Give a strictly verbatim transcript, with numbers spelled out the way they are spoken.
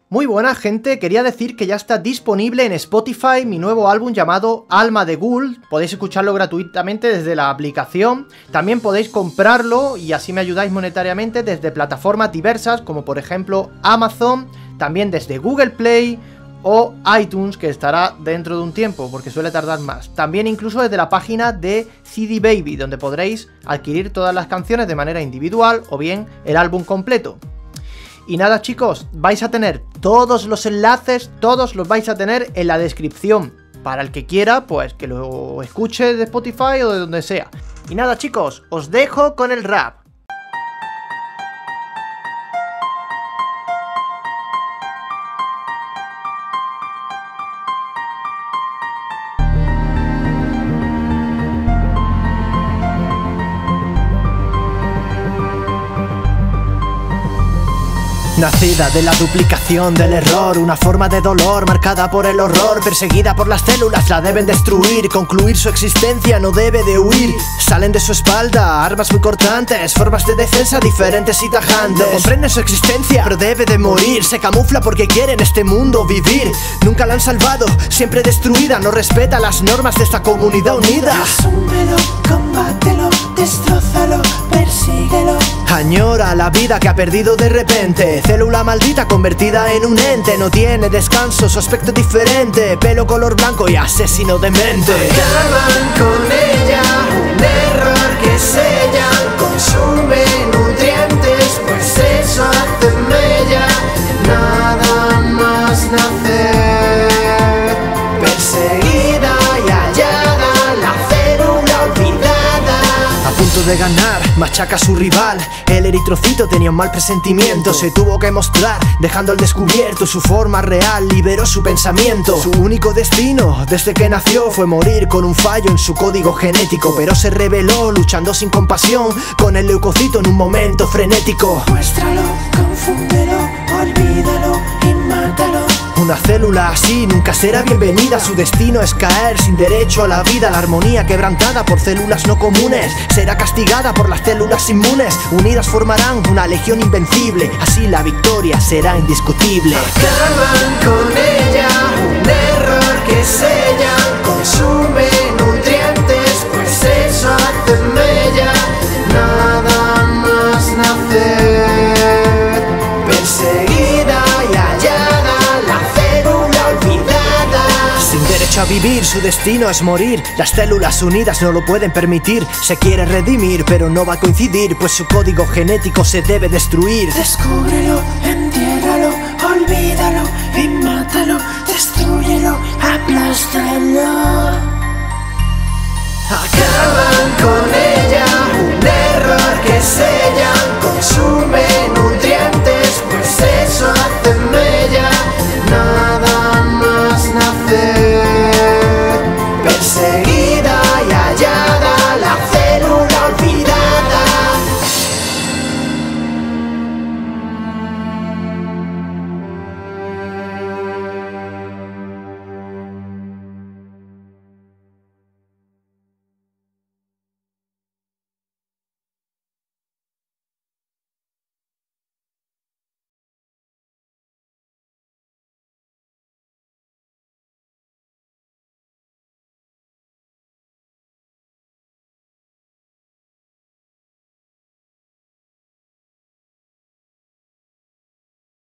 Muy buena gente, quería decir que ya está disponible en Spotify mi nuevo álbum llamado Alma de Ghoul. Podéis escucharlo gratuitamente desde la aplicación. También podéis comprarlo y así me ayudáis monetariamente desde plataformas diversas como por ejemplo Amazon, también desde Google Play o iTunes, que estará dentro de un tiempo porque suele tardar más. También incluso desde la página de C D Baby, donde podréis adquirir todas las canciones de manera individual o bien el álbum completo. Y nada chicos, vais a tener todos los enlaces, todos los vais a tener en la descripción. Para el que quiera, pues que lo escuche de Spotify o de donde sea. Y nada chicos, os dejo con el rap. Nacida de la duplicación del error, una forma de dolor marcada por el horror, perseguida por las células, la deben destruir, concluir su existencia, no debe de huir. Salen de su espalda armas muy cortantes, formas de defensa diferentes y tajantes. No comprende su existencia, pero debe de morir. Se camufla porque quiere en este mundo vivir. Nunca la han salvado, siempre destruida, no respeta las normas de esta comunidad unida. Asúmelo, combátelo, destrózalo, persíguelo. Añora la vida que ha perdido de repente. Célula maldita convertida en un ente. No tiene descanso, su aspecto diferente. Pelo color blanco y asesino de mente. Acaban con ella, un error que sella. Consume nutrientes, pues eso hace mella. Nada más nacer. Perseguida y hallada, la célula olvidada. A punto de ganar, machaca a su rival. El eritrocito tenía un mal presentimiento. Se tuvo que mostrar, dejando al descubierto su forma real, liberó su pensamiento. Su único destino, desde que nació, fue morir con un fallo en su código genético. Pero se rebeló, luchando sin compasión, con el leucocito en un momento frenético. Muéstralo, confúndelo, olvídalo y mátalo. Una célula así nunca será bienvenida. Su destino es caer sin derecho a la vida. La armonía quebrantada por células no comunes será castigada por las células inmunes. Unidas formarán una legión invencible. Así la victoria será indiscutible. Acaban con ella, un error que sella. Consume nutrientes, pues eso hace mella. Nada más nacer. Perseguida y hallada, la célula olvidada. Sin derecho a vivir, su destino es morir. Las células unidas no lo pueden permitir. Se quiere redimir, pero no va a coincidir, pues su código genético se debe destruir. Descúbrelo, entiérralo, olvídalo y mátalo. Destrúyelo, aplástalo. Acaban con ella.